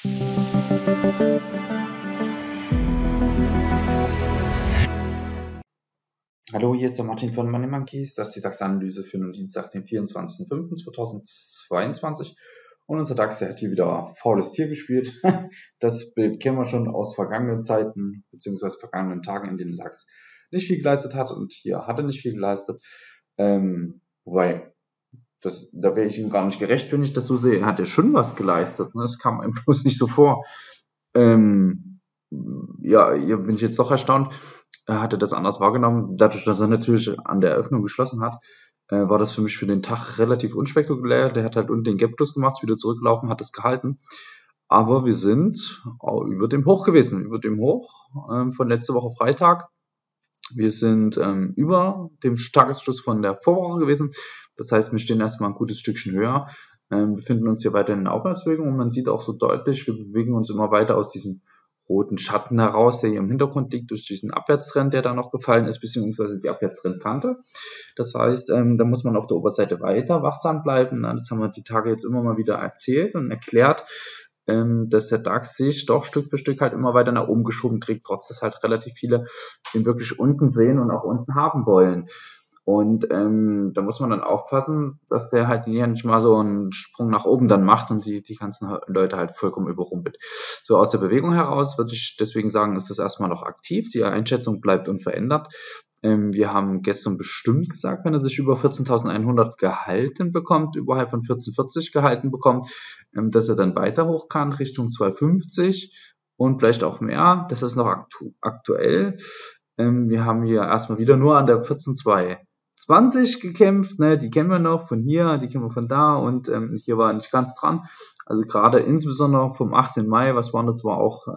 Hallo, hier ist der Martin von Money Monkeys. Das ist die DAX-Analyse für den Dienstag, den 24.05.2022. Und unser DAX, der hat hier wieder faules Tier gespielt. Das Bild kennen wir schon aus vergangenen Zeiten, beziehungsweise vergangenen Tagen, in denen DAX nicht viel geleistet hat. Und hier hat er nicht viel geleistet. Wobei, da wäre ich ihm gar nicht gerecht, wenn ich das so sehe. Er hat ja schon was geleistet. Ne? Das kam einem bloß nicht so vor. Ja, hier bin ich jetzt doch erstaunt. Er hatte das anders wahrgenommen. Dadurch, dass er natürlich an der Eröffnung geschlossen hat, war das für mich für den Tag relativ unspektakulär. Der hat halt unten den Gap Plus gemacht, ist wieder zurückgelaufen, hat es gehalten. Aber wir sind auch über dem Hoch gewesen, über dem Hoch von letzte Woche Freitag. Wir sind über dem Tagesschluss von der Vorwoche gewesen. Das heißt, wir stehen erstmal ein gutes Stückchen höher, befinden uns hier weiter in der Aufwärtsbewegung und man sieht auch so deutlich, wir bewegen uns immer weiter aus diesem roten Schatten heraus, der hier im Hintergrund liegt, durch diesen Abwärtstrend, der da noch gefallen ist, beziehungsweise die Abwärtstrendkante. Das heißt, da muss man auf der Oberseite weiter wachsam bleiben. Das haben wir die Tage jetzt immer mal wieder erzählt und erklärt, dass der DAX sich doch Stück für Stück halt immer weiter nach oben geschoben kriegt, trotz dass halt relativ viele ihn wirklich unten sehen und auch unten haben wollen. Und da muss man dann aufpassen, dass der halt hier nicht mal so einen Sprung nach oben dann macht und die ganzen Leute halt vollkommen überrumpelt. So aus der Bewegung heraus würde ich deswegen sagen, ist das erstmal noch aktiv. Die Einschätzung bleibt unverändert. Wir haben gestern bestimmt gesagt, wenn er sich über 14.100 gehalten bekommt, überhalb von 1440 gehalten bekommt, dass er dann weiter hoch kann Richtung 250 und vielleicht auch mehr. Das ist noch aktuell. Wir haben hier erstmal wieder nur an der 14.220 gekämpft, ne, die kennen wir noch von hier, die kennen wir von da und hier war nicht ganz dran. Also gerade insbesondere vom 18. Mai, was war das, war auch,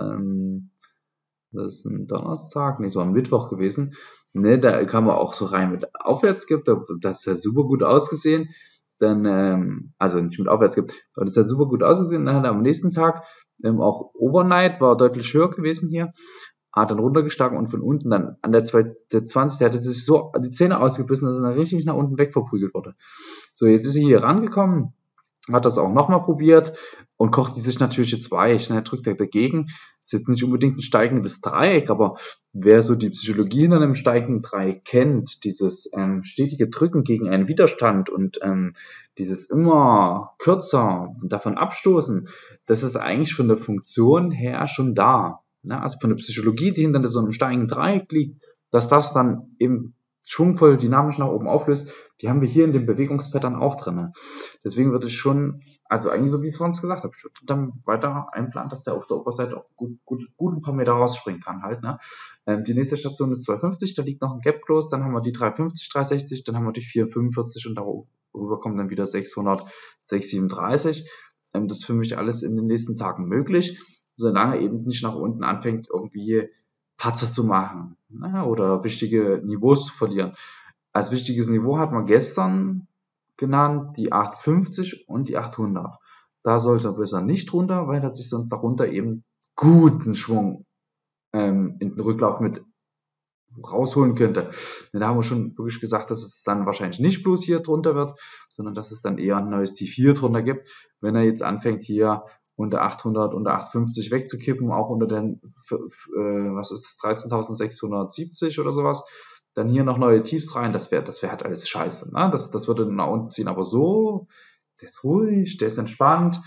das ist ein Donnerstag, nee, es war ein Mittwoch gewesen, ne, da kam man auch so rein mit Aufwärtsgift, das hat super gut ausgesehen, dann, also nicht mit Aufwärtsgift, aber das hat super gut ausgesehen, dann hat er am nächsten Tag auch Overnight, war deutlich höher gewesen hier, hat dann runtergeschlagen und von unten dann an der 20, der hatte sich so die Zähne ausgebissen, dass er dann richtig nach unten wegverprügelt wurde. So, jetzt ist er hier rangekommen, hat das auch nochmal probiert und kocht die sich natürlich jetzt weich, ne, drückt er dagegen. Ist jetzt nicht unbedingt ein steigendes Dreieck, aber wer so die Psychologie hinter einem steigenden Dreieck kennt, dieses stetige Drücken gegen einen Widerstand und dieses immer kürzer davon abstoßen, das ist eigentlich von der Funktion her schon da. Ja, also von der Psychologie, die hinter so einem steigenden Dreieck liegt, dass das dann eben schwungvoll dynamisch nach oben auflöst, die haben wir hier in dem Bewegungspattern auch drin. Deswegen würde ich schon, also eigentlich so wie ich es vorhin gesagt habe, ich würde dann weiter einplanen, dass der auf der Oberseite auch gut ein paar Meter rausspringen kann halt. Ne? Die nächste Station ist 250, da liegt noch ein Gap Close, dann haben wir die 350, 360, dann haben wir die 445 und darüber kommen dann wieder 600, 637. Das ist für mich alles in den nächsten Tagen möglich, solange eben nicht nach unten anfängt, irgendwie Patzer zu machen, ne, oder wichtige Niveaus zu verlieren. Als wichtiges Niveau hat man gestern genannt die 850 und die 800. Da sollte er besser nicht runter, weil er sich sonst darunter eben guten Schwung in den Rücklauf mit rausholen könnte. Da haben wir schon wirklich gesagt, dass es dann wahrscheinlich nicht bloß hier drunter wird, sondern dass es dann eher ein neues Tief hier drunter gibt, wenn er jetzt anfängt hier unter 800, unter 850 wegzukippen, auch unter den, was ist das, 13.670 oder sowas, dann hier noch neue Tiefs rein, das wäre halt alles scheiße, ne? Das würde nach unten ziehen, aber so, der ist ruhig, der ist entspannt,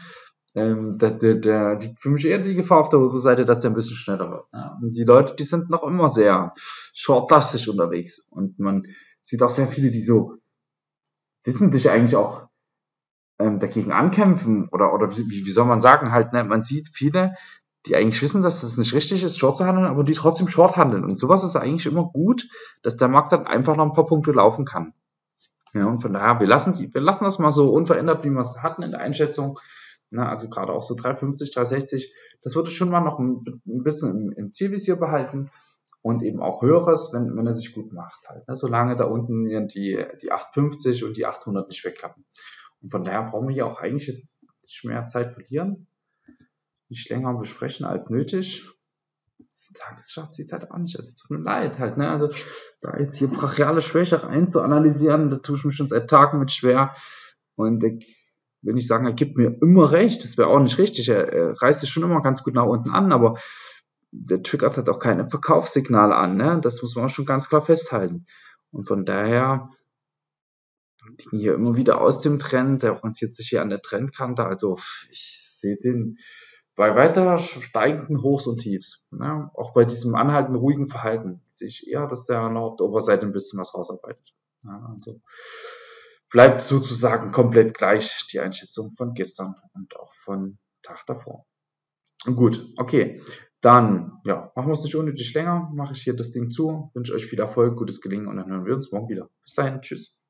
für mich eher die Gefahr auf der Oberseite, dass der ein bisschen schneller wird. Ne? Und die Leute, die sind noch immer sehr shortlastig unterwegs und man sieht auch sehr viele, die so wissentlich eigentlich auch dagegen ankämpfen oder wie soll man sagen, halt, ne, man sieht viele, die eigentlich wissen, dass das nicht richtig ist, Short zu handeln, aber die trotzdem Short handeln. Und sowas ist eigentlich immer gut, dass der Markt dann einfach noch ein paar Punkte laufen kann. Ja, und von daher, wir lassen das mal so unverändert, wie wir es hatten in der Einschätzung. Na, also gerade auch so 350, 360, das würde schon mal noch ein bisschen im Zielvisier behalten. Und eben auch höheres, wenn er sich gut macht halt, ne? Solange da unten die 850 und die 800 nicht wegklappen. Und von daher brauchen wir hier auch eigentlich jetzt nicht mehr Zeit verlieren, nicht länger besprechen als nötig. Das Tagesschart sieht halt auch nicht, es tut mir leid halt, ne? Also da jetzt hier brachiale Schwäche rein zu analysieren, da tue ich mich schon seit Tagen mit schwer. Und will nicht sagen, er gibt mir immer recht, das wäre auch nicht richtig. Er reißt sich schon immer ganz gut nach unten an, aber der triggert halt auch keine Verkaufssignale an, ne? Das muss man auch schon ganz klar festhalten. Und von daher hier immer wieder aus dem Trend, der orientiert sich hier an der Trendkante, also ich sehe den bei weiter steigenden Hochs und Tiefs, ne? Auch bei diesem anhaltenden, ruhigen Verhalten sehe ich eher, dass der noch auf der Oberseite ein bisschen was rausarbeitet. Ja, also bleibt sozusagen komplett gleich die Einschätzung von gestern und auch von Tag davor. Gut, okay. Dann, ja, machen wir es nicht unnötig länger, mache ich hier das Ding zu, wünsche euch viel Erfolg, gutes Gelingen und dann hören wir uns morgen wieder. Bis dahin, tschüss.